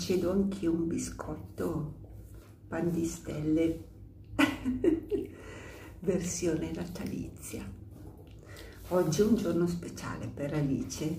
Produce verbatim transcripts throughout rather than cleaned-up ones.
concedo anch'io un biscotto pan di stelle versione natalizia. Oggi è un giorno speciale per Alice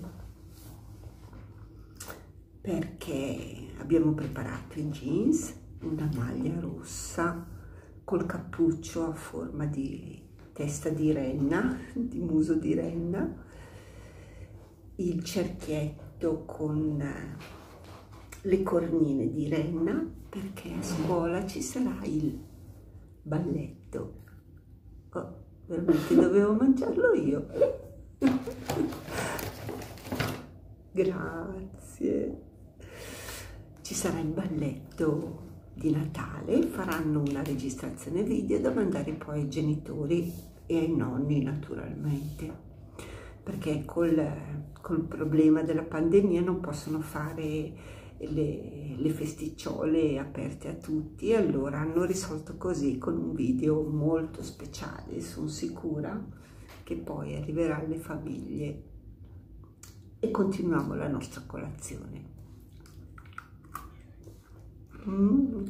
perché abbiamo preparato i jeans, una maglia rossa col cappuccio a forma di testa di renna, di muso di renna, il cerchietto con le cornine di renna, perché a scuola ci sarà il balletto. Oh, veramente dovevo mangiarlo io. Grazie. Ci sarà il balletto di Natale, faranno una registrazione video da mandare poi ai genitori e ai nonni naturalmente, perché col, col problema della pandemia non possono fare le, le festicciole aperte a tutti, allora hanno risolto così con un video molto speciale. Sono sicura che poi arriverà alle famiglie e continuiamo la nostra colazione. Mm.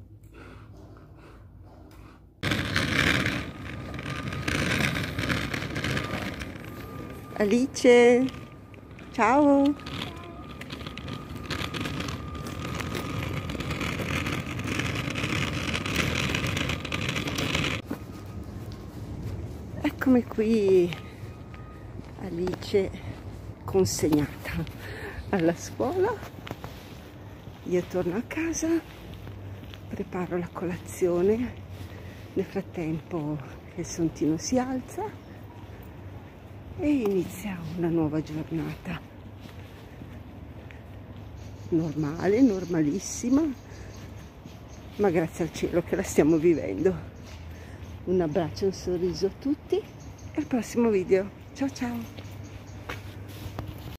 Alice, ciao! Eccomi qui, Alice consegnata alla scuola. Io torno a casa, preparo la colazione, nel frattempo il Sontino si alza e inizia una nuova giornata. Normale, normalissima, ma grazie al cielo che la stiamo vivendo. Un abbraccio e un sorriso a tutti e al prossimo video. Ciao ciao!